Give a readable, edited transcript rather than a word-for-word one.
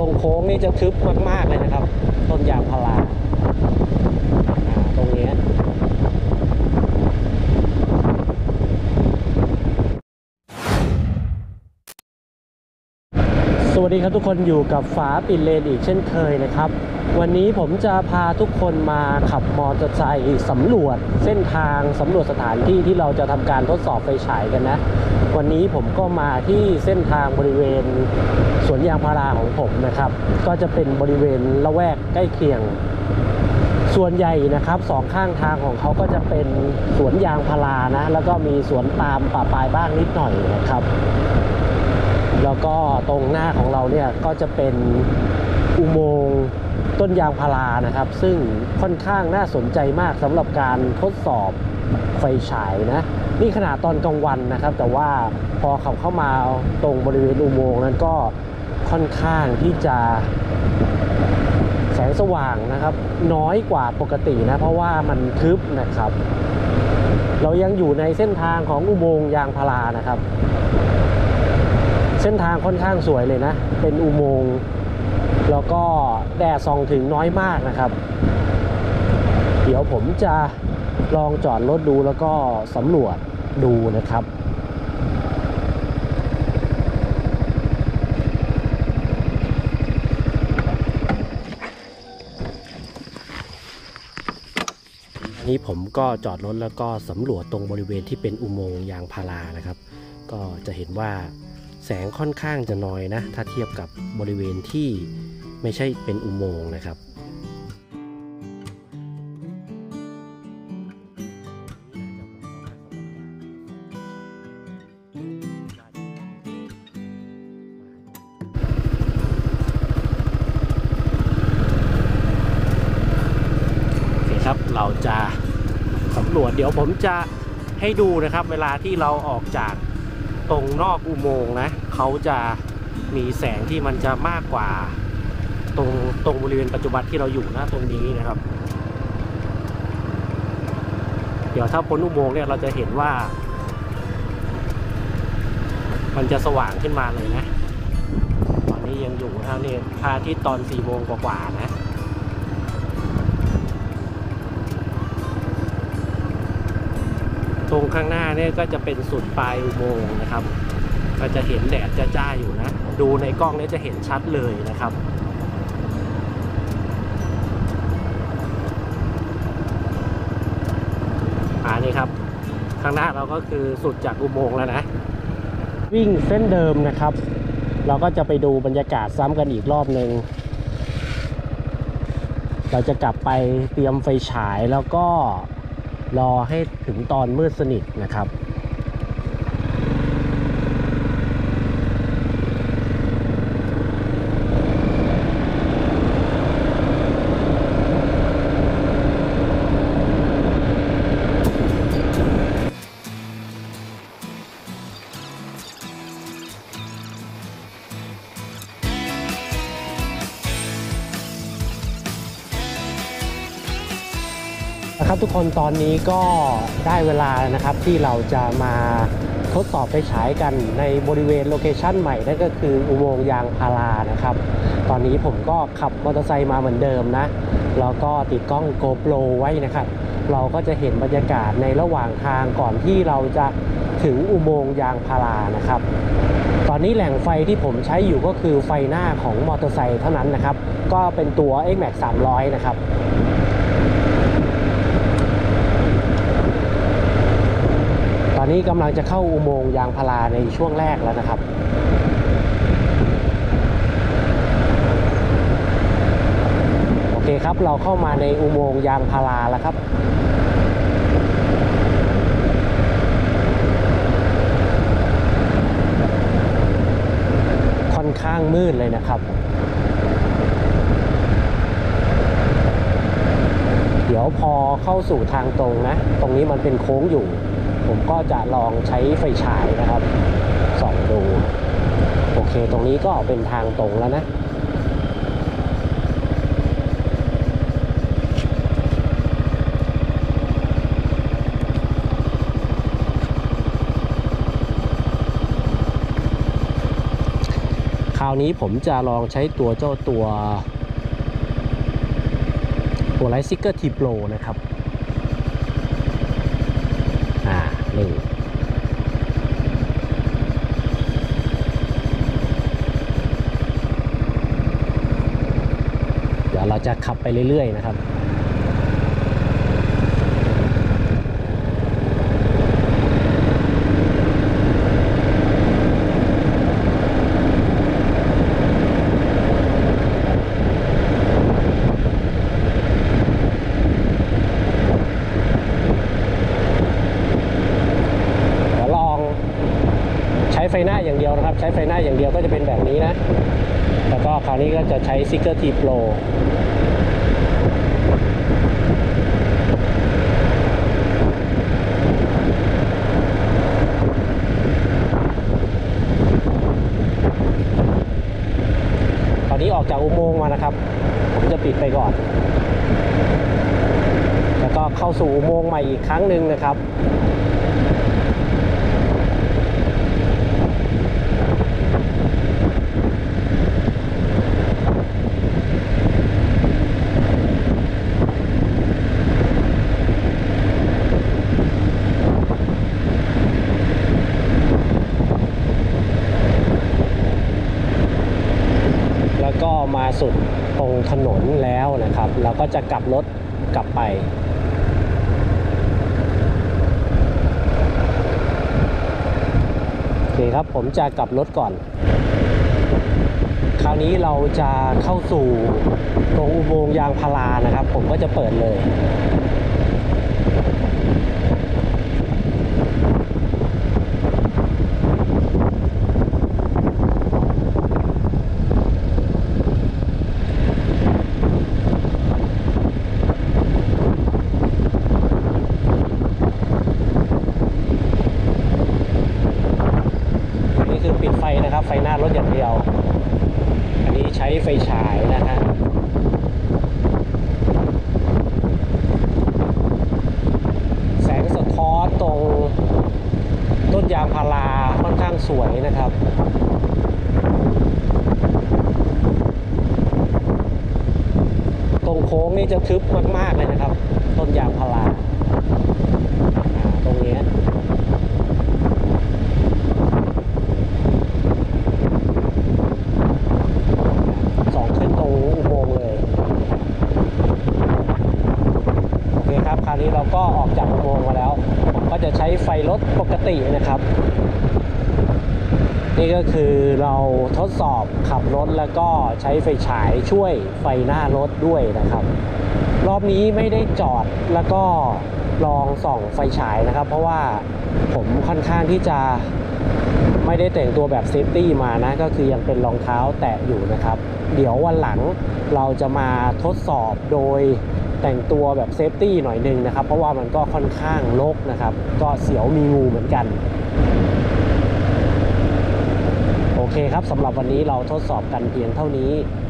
รงโค้งนี่จะทึบมากๆเลยนะครับต้นยางพาราตรงนี้สวัสดีครับทุกคนอยู่กับฝาปิดเลนอีกเช่นเคยนะครับวันนี้ผมจะพาทุกคนมาขับมอเตอร์ไซค์สำรวจเส้นทางสำรวจสถานที่ที่เราจะทำการทดสอบไฟฉายกันนะวันนี้ผมก็มาที่เส้นทางบริเวณสวนยางพาราของผมนะครับก็จะเป็นบริเวณละแวกใกล้เคียงส่วนใหญ่นะครับสองข้างทางของเขาก็จะเป็นสวนยางพารานะแล้วก็มีสวนปาล์มป่าปลายบ้างนิดหน่อยนะครับแล้วก็ตรงหน้าของเราเนี่ยก็จะเป็นอุโมงค์ต้นยางพารานะครับซึ่งค่อนข้างน่าสนใจมากสำหรับการทดสอบไฟฉายนะนี่ขนาดตอนกลางวันนะครับแต่ว่าพอขับเข้ามาตรงบริเวณอุโมงค์นั้นก็ค่อนข้างที่จะแสงสว่างนะครับน้อยกว่าปกตินะเพราะว่ามันทึบนะครับเรายังอยู่ในเส้นทางของอุโมงค์ยางพารานะครับเส้นทางค่อนข้างสวยเลยนะเป็นอุโมงค์แล้วก็แดดส่องถึงน้อยมากนะครับเดี๋ยวผมจะลองจอดรถดูแล้วก็สำรวจดูนะครับอันนี้ผมก็จอดรถแล้วก็สำรวจตรงบริเวณที่เป็นอุโมงค์ยางพารานะครับก็จะเห็นว่าแสงค่อนข้างจะน้อยนะถ้าเทียบกับบริเวณที่ไม่ใช่เป็นอุโมงค์นะครับโอเคครับเราจะสำรวจเดี๋ยวผมจะให้ดูนะครับเวลาที่เราออกจากตรงนอกอุโมงค์นะเขาจะมีแสงที่มันจะมากกว่าตรงบริเวณปัจจุบันที่เราอยู่นะตรงนี้นะครับเดี๋ยวถ้าพ้นอุโมงค์เนี่ยเราจะเห็นว่ามันจะสว่างขึ้นมาเลยนะตอนนี้ยังอยู่เท่านี้พระอาทิตย์ตอน4 โมงกว่าๆนะตรงข้างหน้าเนี่ยก็จะเป็นสุดปลายอุโมงค์นะครับก็จะเห็นแดดจ้าๆอยู่นะดูในกล้องนี้จะเห็นชัดเลยนะครับนี่ครับข้างหน้าเราก็คือสุดจากอุโมงค์แล้วนะวิ่งเส้นเดิมนะครับเราก็จะไปดูบรรยากาศซ้ำกันอีกรอบหนึ่งเราจะกลับไปเตรียมไฟฉายแล้วก็รอให้ถึงตอนมืดสนิทนะครับนะครับทุกคนตอนนี้ก็ได้เวลานะครับที่เราจะมาทดสอบไฟฉายกันในบริเวณโลเคชั่นใหม่นั่นก็คืออุโมงค์ยางพารานะครับตอนนี้ผมก็ขับมอเตอร์ไซค์มาเหมือนเดิมนะแล้วก็ติดกล้อง GoPro ไว้นะครับเราก็จะเห็นบรรยากาศในระหว่างทางก่อนที่เราจะถึงอุโมงค์ยางพารานะครับตอนนี้แหล่งไฟที่ผมใช้อยู่ก็คือไฟหน้าของมอเตอร์ไซค์เท่านั้นนะครับก็เป็นตัว X-Max 300นะครับตอนนี้กำลังจะเข้าอุโมงค์ยางพาราในช่วงแรกแล้วนะครับโอเคครับเราเข้ามาในอุโมงค์ยางพาราแล้วครับค่อนข้างมืดเลยนะครับเดี๋ยวพอเข้าสู่ทางตรงนะตรงนี้มันเป็นโค้งอยู่ผมก็จะลองใช้ไฟฉายนะครับส่องดูโอเคตรงนี้ก็เป็นทางตรงแล้วนะ คราวนี้ผมจะลองใช้ตัวไลท์ซิกเกอร์ทีโปรนะครับนี่เดี๋ยวเราจะขับไปเรื่อยๆนะครับไฟหน้าอย่างเดียวนะครับใช้ไฟหน้าอย่างเดียวก็จะเป็นแบบนี้นะแล้วก็คราวนี้ก็จะใช้ซิกเกอร์ทีโปรตอนนี้ออกจากอุโมงค์มานะครับผมจะปิดไปก่อนแล้วก็เข้าสู่อุโมงค์ใหม่อีกครั้งหนึ่งนะครับมาสุดตรงถนนแล้วนะครับเราก็จะกลับรถกลับไปโอเคครับผมจะกลับรถก่อนคราวนี้เราจะเข้าสู่ตรงอุโมงค์ยางพารานะครับผมก็จะเปิดเลยนะครับไฟหน้ารถอย่างเดียวอันนี้ใช้ไฟฉายนะฮะแสงสะท้อนตรงต้นยางพาราค่อนข้างสวยนะครับตรงโค้งนี่จะทึบมากๆเลยนะครับต้นยางพาราตรงนี้คราวนี้เราก็ออกจากอุโมงค์มาแล้วผมก็จะใช้ไฟรถปกตินะครับนี่ก็คือเราทดสอบขับรถแล้วก็ใช้ไฟฉายช่วยไฟหน้ารถด้วยนะครับรอบนี้ไม่ได้จอดแล้วก็ลองส่องไฟฉายนะครับเพราะว่าผมค่อนข้างที่จะไม่ได้แต่งตัวแบบเซฟตี้มานะก็คือยังเป็นรองเท้าแตะอยู่นะครับเดี๋ยววันหลังเราจะมาทดสอบโดยแต่งตัวแบบเซฟตี้หน่อยนึงนะครับเพราะว่ามันก็ค่อนข้างรกนะครับก็เสียวมีงูเหมือนกันโอเคครับสำหรับวันนี้เราทดสอบกันเพียงเท่านี้